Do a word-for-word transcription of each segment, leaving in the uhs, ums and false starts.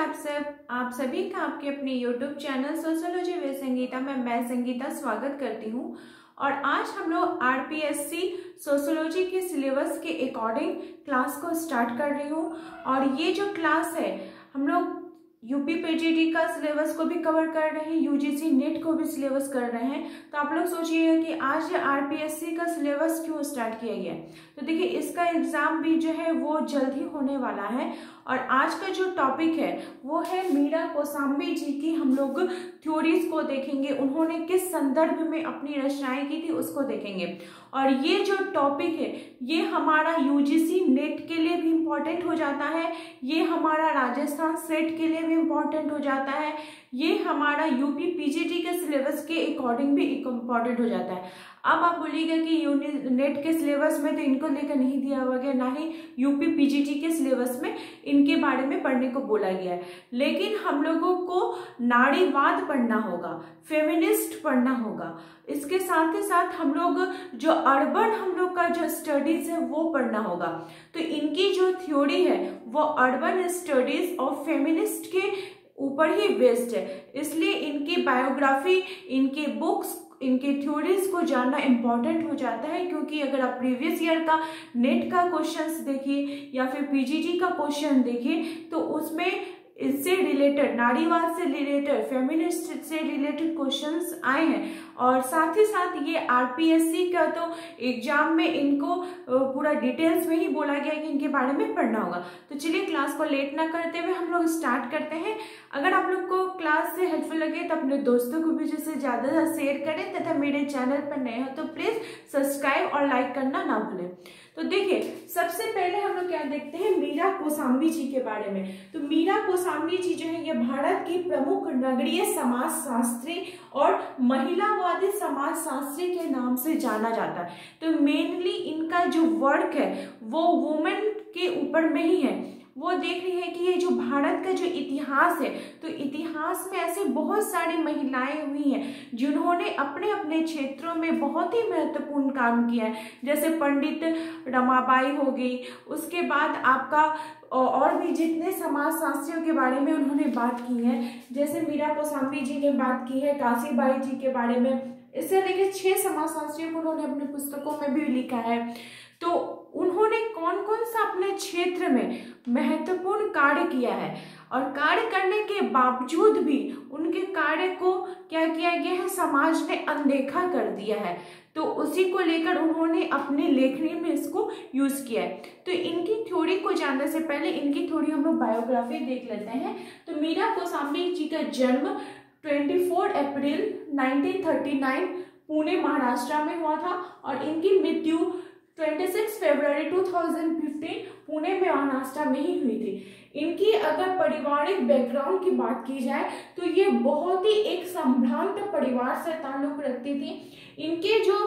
आप सब आप सभी का आपके अपने YouTube channel sociology with Sangeeta में मैं संगीता स्वागत करती हूं। और आज हम लोग आरपीएससी सोशियोलॉजी के सिलेबस के अकॉर्डिंग क्लास को स्टार्ट कर रही हूं। और ये जो क्लास है हम लोग यूपी पीजीटी का सिलेबस को भी कवर कर रहे हैं, यूजीसी नेट को भी सिलेबस कर रहे हैं। तो आप लोग सोचिएगा कि आज आरपीएससी का सिलेबस क्यों स्टार्ट किया गया। तो देखिए इसका एग्जाम भी जो है वो जल्द ही होने वाला है। और आज का जो टॉपिक है वो है मीरा कौशाम्बी जी की हम लोग थ्योरीज को देखेंगे, उन्होंने किस संदर्भ में अपनी रचनाएं की थी उसको देखेंगे। और ये जो टॉपिक है ये हमारा यूजीसी नेट के लिए भी इम्पोर्टेंट हो जाता है, ये हमारा राजस्थान सेट के लिए भी इम्पोर्टेंट हो जाता है, ये हमारा यूपी पीजीटी के सिलेबस के अकॉर्डिंग भी इम्पोर्टेंट हो जाता है। अब आप बोलिएगा कि नेट के सिलेबस में तो इनको लेकर नहीं दिया हुआ गया, ना ही यूपी पीजीटी के सिलेबस में इनके बारे में पढ़ने को बोला गया है। लेकिन हम लोगों को नारीवाद पढ़ना होगा, फेमिनिस्ट पढ़ना होगा, इसके साथ ही साथ हम लोग जो अर्बन हम लोग का जो स्टडीज है वो पढ़ना होगा। तो इनकी जो थ्योरी है वो अर्बन स्टडीज और फेमिनिस्ट के ऊपर ही बेस्ड है, इसलिए इनकी बायोग्राफी, इनकी बुक्स, इनकी थ्योरीज को जानना इम्पॉर्टेंट हो जाता है। क्योंकि अगर आप प्रीवियस ईयर का नेट का क्वेश्चंस देखिए या फिर पीजीटी का क्वेश्चन देखिए तो उसमें इससे रिलेटेड, नारीवाद से रिलेटेड, फेमिनिस्ट से रिलेटेड क्वेश्चंस आए हैं। और साथ ही साथ ये आरपीएससी का तो एग्जाम में इनको पूरा डिटेल्स में ही बोला गया है कि इनके बारे में पढ़ना होगा। तो चलिए क्लास को लेट ना करते हुए हम लोग स्टार्ट करते हैं। अगर आप लोग को क्लास से हेल्पफुल लगे तो अपने दोस्तों को भी जैसे ज़्यादा से शेयर करें तथा मेरे चैनल पर नए हो तो प्लीज़ सब्सक्राइब और लाइक करना ना भूलें। तो देखिए सबसे पहले हम लोग क्या देखते हैं मीरा कौशाम्बी जी के बारे में। तो मीरा कौशाम्बी जी जो है ये भारत की प्रमुख नगरीय समाज शास्त्री और महिलावादी समाज शास्त्री के नाम से जाना जाता है। तो मेनली इनका जो वर्क है वो वुमेन के ऊपर में ही है। वो देख रही है कि ये जो भारत का जो इतिहास है तो इतिहास में ऐसे बहुत सारी महिलाएं हुई हैं जिन्होंने अपने अपने क्षेत्रों में बहुत ही महत्वपूर्ण काम किया है। जैसे पंडित रमाबाई हो गई, उसके बाद आपका और भी जितने समाज शास्त्रियों के बारे में उन्होंने बात की है, जैसे मीरा कौशाम्बी जी ने बात की है काशीबाई जी के बारे में। इससे लेकर छह समाज शास्त्रियों को उन्होंने अपने पुस्तकों में भी लिखा है। तो उन्होंने कौन कौन सा अपने क्षेत्र में महत्वपूर्ण कार्य किया है और कार्य करने के बावजूद भी उनके कार्य को क्या किया गया है, समाज ने अनदेखा कर दिया है। तो उसी को लेकर उन्होंने अपनी लेखनी में इसको यूज किया है। तो इनकी थ्योरी को जानने से पहले इनकी थोड़ी हम लोग बायोग्राफी देख लेते हैं। तो मीरा कौशाम्बी जी का जन्म चौबीस अप्रैल उन्नीस सौ उनतालीस पुणे महाराष्ट्र में हुआ था और इनकी मृत्यु छब्बीस फरवरी दो हज़ार पंद्रह पुणे में महाराष्ट्र में ही हुई थी। इनकी अगर पारिवारिक बैकग्राउंड की बात की जाए तो ये बहुत ही एक संभ्रांत परिवार से ताल्लुक रखती थी। इनके जो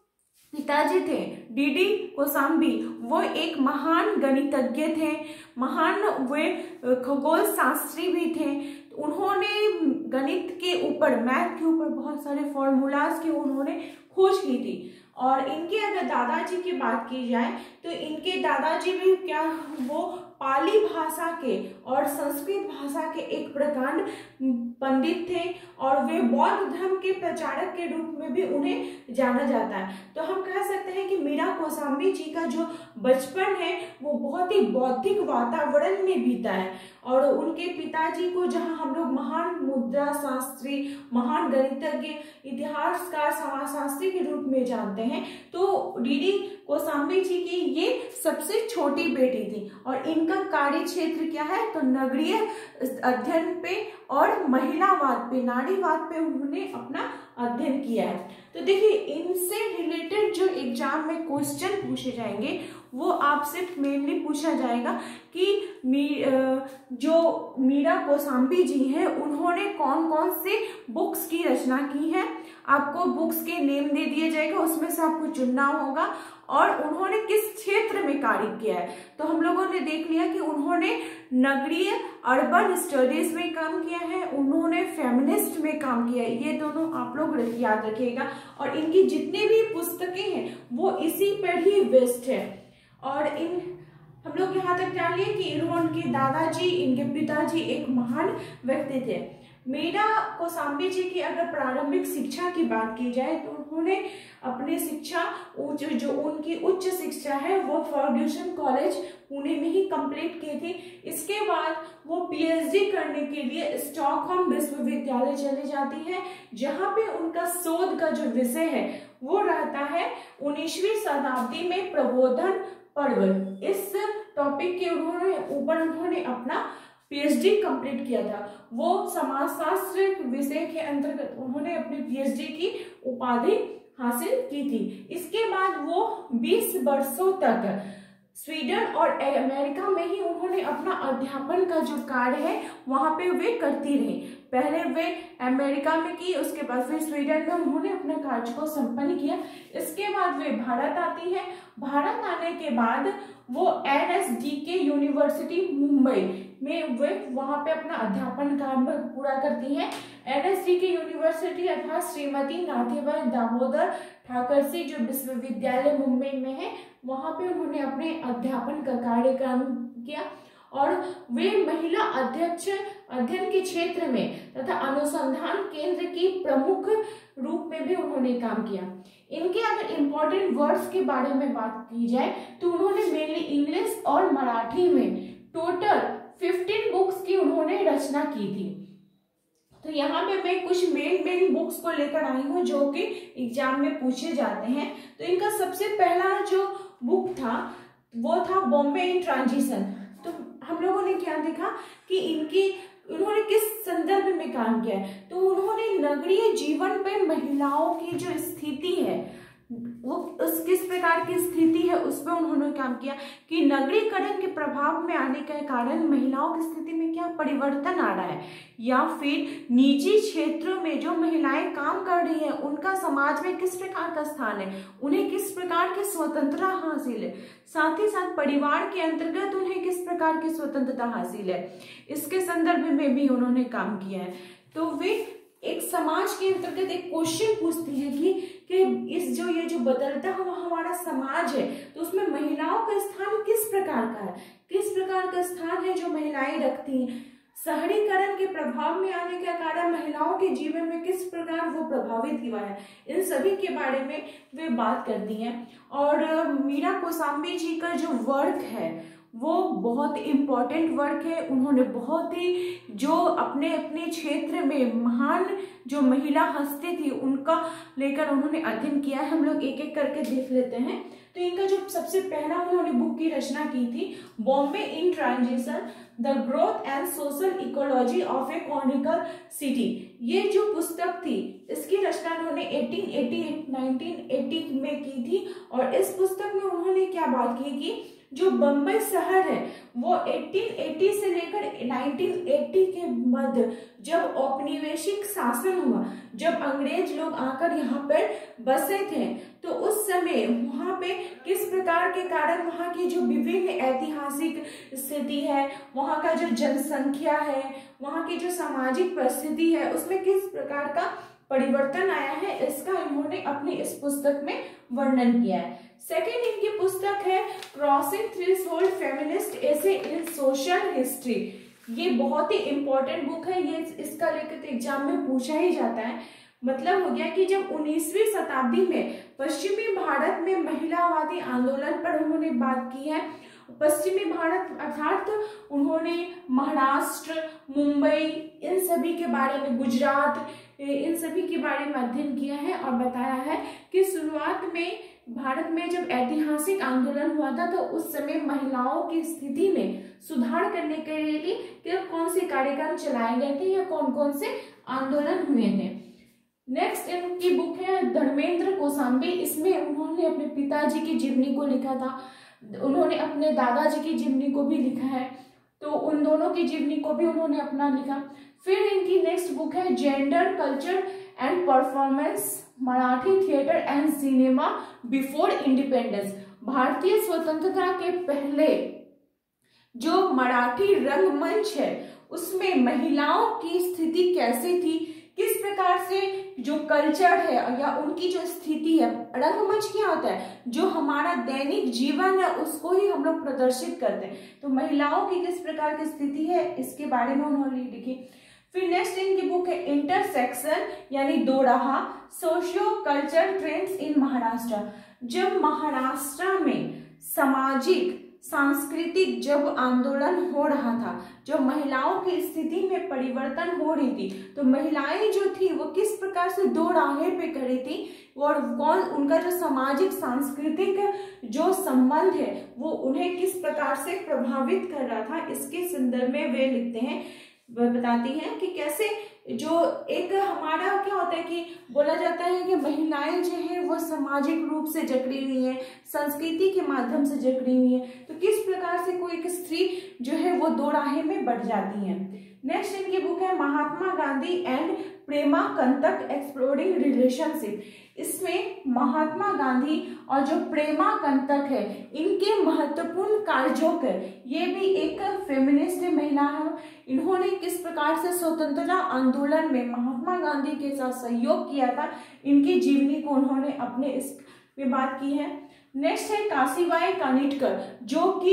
पिताजी थे डीडी कौशाम्बी वो एक महान गणितज्ञ थे, महान वे खगोल शास्त्री भी थे। उन्होंने गणित के ऊपर, मैथ के ऊपर बहुत सारे फॉर्मूलाज की उन्होंने खोज की थी। और इनके अगर दादाजी की बात की जाए तो इनके दादाजी भी क्या, वो पाली भाषा के और संस्कृत भाषा के एक प्रकांड पंडित थे और वे बौद्ध धर्म के प्रचारक के रूप में भी उन्हें जाना जाता है। तो हम कह सकते हैं कि मीरा कौशाम्बी जी का जो बचपन है वो बहुत ही बौद्धिक वातावरण में बीता है। और उनके पिताजी को जहां हम लोग महान मुद्रा शास्त्री, महान गणितज्ञ, इतिहासकार, समाजशास्त्री के रूप में जानते हैं, तो डीडी कौशाम्बी जी की ये सबसे छोटी बेटी थी। और इनका कार्य क्षेत्र क्या है, तो नगरीय अध्ययन पे और महिलावाद पे, नारीवाद पे उन्होंने अपना अध्ययन किया है। तो देखिए इनसे रिलेटेड जो एग्जाम में क्वेश्चन पूछे जाएंगे वो आपसे मेनली पूछा जाएगा कि मी, जो मीरा कौशाम्बी जी हैं उन्होंने कौन कौन से बुक्स की रचना की है। आपको बुक्स के नेम दे दिया जाएगा, उसमें से आपको चुनना होगा और उन्होंने किस क्षेत्र में कार्य किया है। तो हम लोगों ने देख लिया कि उन्होंने नगरीय अर्बन स्टडीज में काम किया है, उन्होंने फेमिनिस्ट में काम किया है। ये दोनों आप लोग याद रखिएगा। और इनकी जितनी भी पुस्तकें हैं वो इसी पर ही बेस्ड है। और इन हम लोग यहाँ तक जान लिए कि इन्होंने दादाजी, इनके पिताजी एक महान व्यक्ति थे। मीरा कौशाम्बी जी की अगर प्रारंभिक शिक्षा की बात की जाए तो उन्होंने अपनी शिक्षा उच्च जो उनकी उच्च शिक्षा है वो फर्ग्यूसन कॉलेज पुणे में ही कंप्लीट की थी। इसके बाद वो पीएचडी करने के लिए स्टॉकहोम विश्वविद्यालय चली जाती है, जहां पे उनका शोध का जो विषय है वो रहता है उन्नीसवीं शताब्दी में प्रबोधन पर्व। इस टॉपिक के उन्होंने ऊपर उन्होंने अपना पीएचडी कंप्लीट किया था। वो समाजशास्त्र विषय के अंतर्गत उन्होंने अपनी पीएचडी की उपाधि हासिल की थी। इसके बाद वो बीस वर्षों तक स्वीडन और अमेरिका में ही उन्होंने अपना अध्यापन का जो कार्य है वहां पे वे करती रही। पहले वे अमेरिका में की, उसके बाद फिर स्वीडन में उन्होंने अपने कार्य को संपन्न किया। इसके बाद वे भारत आती है। भारत आने के बाद वो एनएसडीके यूनिवर्सिटी मुंबई में वे वहां पे अपना अध्यापन कार्य पूरा करती हैं। एनएसडीके यूनिवर्सिटी अर्थात श्रीमती नाथीबाई दामोदर ठाकरसी जो विश्वविद्यालय मुंबई में है, वहां पे उन्होंने अपने अध्यापन का कार्यक्रम किया और वे महिला अध्यक्ष अध्ययन के क्षेत्र में तथा अनुसंधान केंद्र की प्रमुख रूप में भी उन्होंने काम किया। इनके अगर इम्पोर्टेंट वर्ड्स के बारे में बात की जाए तो उन्होंने मेनली इंग्लिश और मराठी में टोटल पंद्रह बुक्स की उन्होंने रचना की थी। तो यहाँ पे मैं कुछ मेन मेन बुक्स को लेकर आई हूँ जो कि एग्जाम में पूछे जाते हैं। तो इनका सबसे पहला जो बुक था वो था बॉम्बे इन ट्रांजिशन। तो हम लोगों ने क्या देखा कि इनकी उन्होंने किस संदर्भ में काम किया है, तो उन्होंने नगरीय जीवन पे महिलाओं की जो स्थिति है वो उस किस प्रकार की स्थिति है उस पर उन्होंने काम किया कि नगरीकरण के प्रभाव में आने के कारण महिलाओं की स्थिति में क्या परिवर्तन आ रहा है, या फिर निजी क्षेत्रों में जो महिलाएं काम कर रही हैं उनका समाज में किस प्रकार का स्थान है, उन्हें किस प्रकार की स्वतंत्रता हासिल है, साथ ही साथ परिवार के अंतर्गत उन्हें किस प्रकार की स्वतंत्रता हासिल है, इसके संदर्भ में भी उन्होंने काम किया है। तो वे एक समाज के अंतर्गत एक क्वेश्चन पूछती है कि कि इस जो ये जो बदलता हुआ हमारा समाज है तो उसमें महिलाओं का स्थान किस प्रकार का है, किस प्रकार का स्थान है जो महिलाएं रखती हैं, शहरीकरण के प्रभाव में आने के कारण महिलाओं के जीवन में किस प्रकार वो प्रभावित हुआ है, इन सभी के बारे में वे बात करती हैं। और मीरा कौशाम्बी जी का जो वर्क है वो बहुत इम्पोर्टेंट वर्क है। उन्होंने बहुत ही जो अपने अपने क्षेत्र में महान जो महिला हस्ती थी उनका लेकर उन्होंने अध्ययन किया है। हम लोग एक एक करके देख लेते हैं। तो इनका जो सबसे पहला उन्होंने बुक की रचना की थी Bombay in transition the growth and social ecology of a colonial city. ये जो पुस्तक थी इसकी रचना उन्होंने अठारह सौ अस्सी में की थी। और इस पुस्तक में उन्होंने क्या बात की कि जो बम्बई शहर है वो अठारह सौ अस्सी से लेकर उन्नीस सौ अस्सी के मध्य जब औपनिवेशिक शासन हुआ, जब अंग्रेज लोग आकर यहाँ पर बसे थे, तो उस समय वहाँ पे किस प्रकार के कारण वहाँ की जो विभिन्न ऐतिहासिक स्थिति है, वहाँ का जो जनसंख्या है, वहाँ की जो सामाजिक परिस्थिति है, उसमें किस प्रकार का परिवर्तन आया है, इसका इन्होंने अपनी इस पुस्तक में वर्णन किया है। सेकेंड इनकी पुस्तक है crossing threshold feminist essay in social history. ये बहुत ही इंपॉर्टेंट बुक है, ये इसका लेकर एग्जाम में पूछा ही जाता है। मतलब हो गया कि जब उन्नीसवीं शताब्दी में पश्चिमी भारत में महिलावादी आंदोलन पर उन्होंने बात की है। पश्चिमी भारत अर्थात उन्होंने महाराष्ट्र, मुंबई, इन सभी के बारे में, गुजरात, इन सभी के बारे में अध्ययन किया है और बताया है कि शुरुआत में भारत में जब ऐतिहासिक आंदोलन हुआ था तो उस समय महिलाओं की स्थिति में सुधार करने के लिए कौन से कार्यक्रम चलाए गए थे या कौन कौन से आंदोलन हुए थे। नेक्स्ट इनकी बुक है धर्मेंद्र कौशाम्बी। इसमें उन्होंने अपने पिताजी की जीवनी को लिखा था, उन्होंने अपने दादाजी की जीवनी को भी लिखा है, तो उन दोनों की जीवनी को भी उन्होंने अपना लिखा। फिर इनकी नेक्स्ट बुक है gender culture and performance Marathi theatre and cinema before independence. भारतीय स्वतंत्रता के पहले जो मराठी रंगमंच है उसमें महिलाओं की स्थिति कैसी थी, किस प्रकार से जो कल्चर है या उनकी जो स्थिति है, रंगमंच क्या होता है, जो हमारा दैनिक जीवन है उसको ही हम लोग प्रदर्शित करते हैं। तो महिलाओं की किस प्रकार की स्थिति है इसके बारे में उन्होंने लिखी। फिर नेक्स्ट इनकी बुक है इंटरसेक्शन यानी दो राह, socio culture trends in Maharashtra. जब महाराष्ट्र में सामाजिक सांस्कृतिक जब आंदोलन हो रहा था, जो महिलाओं की स्थिति में परिवर्तन हो रही थी, तो महिलाएं जो थी वो किस प्रकार से दो राहें पे खड़ी थी और कौन उनका जो सामाजिक सांस्कृतिक जो संबंध है वो उन्हें किस प्रकार से प्रभावित कर रहा था, इसके संदर्भ में वे लिखते हैं, वह बताती हैं कि कैसे जो एक हमारा क्या होता है कि बोला जाता है कि महिलाएं जो है वो सामाजिक रूप से जकड़ी हुई हैं, संस्कृति के माध्यम से जकड़ी हुई हैं, तो किस प्रकार से कोई एक स्त्री जो है वो दो राहें में बढ़ जाती है। नेक्स्ट इनकी बुक है Mahatma Gandhi and Prema Kantak exploring relationship. इसमें महात्मा गांधी और जो प्रेमा कंतक है इनके महत्वपूर्ण कार्यों पर, ये भी एक फेमिनिस्ट महिला है, इन्होंने किस प्रकार से स्वतंत्रता आंदोलन में महात्मा गांधी के साथ सहयोग किया था, इनकी जीवनी को उन्होंने अपने इस में बात की है। नेक्स्ट है काशीबाई कानिटकर जो कि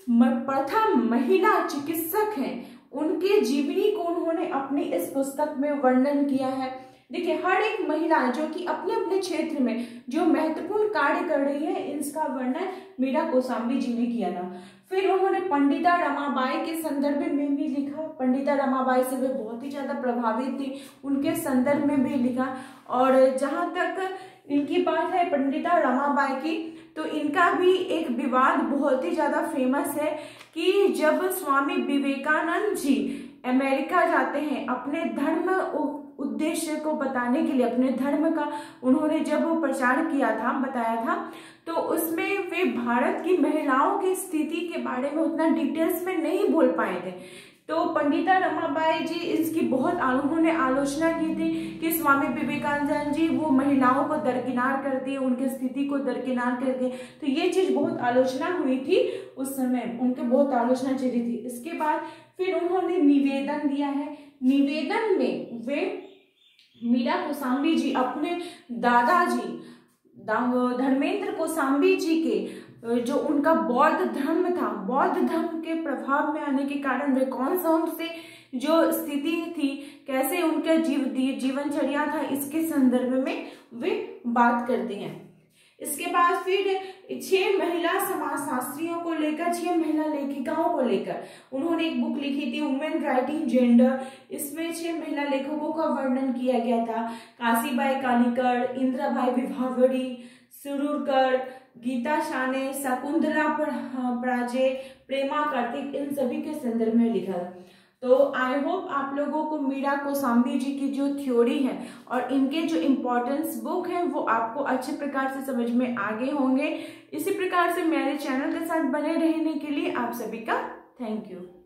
प्रथम महिला चिकित्सक हैं, उनके जीवनी को उन्होंने अपनी इस पुस्तक में वर्णन किया है। देखिए हर एक महिला जो कि अपने अपने क्षेत्र में जो महत्वपूर्ण कार्य कर रही है इसका वर्णन मीरा कौशाम्बी जी ने किया था। फिर उन्होंने पंडिता रमाबाई के संदर्भ में भी लिखा, पंडिता रमाबाई से वे बहुत ही ज्यादा प्रभावित थी, उनके संदर्भ में भी लिखा। और जहां तक इनकी बात है पंडिता रमाबाई की, तो इनका भी एक विवाद बहुत ही ज्यादा फेमस है कि जब स्वामी विवेकानंद जी अमेरिका जाते हैं अपने धर्म उद्देश्य को बताने के लिए, अपने धर्म का उन्होंने जब वो प्रचार किया था, बताया था, तो उसमें वे भारत की महिलाओं की स्थिति के बारे में उतना डिटेल्स में नहीं बोल पाए थे। तो पंडिता रमाबाई जी इसकी बहुत उन्होंने आलोचना की थी कि स्वामी विवेकानंद जी वो महिलाओं को दरकिनार कर दिए, उनकी स्थिति को दरकिनार कर दिए, तो ये चीज बहुत आलोचना हुई थी उस समय, उनके बहुत आलोचना चली थी। इसके बाद फिर उन्होंने निवेदन दिया है, निवेदन में वे मीरा कौशाम्बी जी अपने दादाजी धर्मेंद्र कौशाम्बी जी के जो उनका बौद्ध धर्म था, बौद्ध धर्म के प्रभाव में आने के कारण वे कौन सा उनसे जो स्थिति थी, कैसे उनका जीव जीवनचर्या था, इसके संदर्भ में वे बात करते हैं। इसके बाद फिर छह महिला समाजशास्त्रियों को लेकर, छह महिला लेखिकाओं को लेकर उन्होंने एक बुक लिखी थी वुमेन राइटिंग जेंडर। इसमें छह महिला लेखकों का वर्णन किया गया था, काशीबाई कानिटकर, इंदिराबाई विभावरी, सुरूरकर, गीता साने, शकुंतला पराजे, प्रेमा कार्तिक, इन सभी के संदर्भ में लिखा। तो आई होप आप लोगों को मीरा कौशाम्बी जी की जो थ्योरी है और इनके जो इम्पोर्टेंस बुक है वो आपको अच्छे प्रकार से समझ में आ गए होंगे। इसी प्रकार से मेरे चैनल के साथ बने रहने के लिए आप सभी का थैंक यू।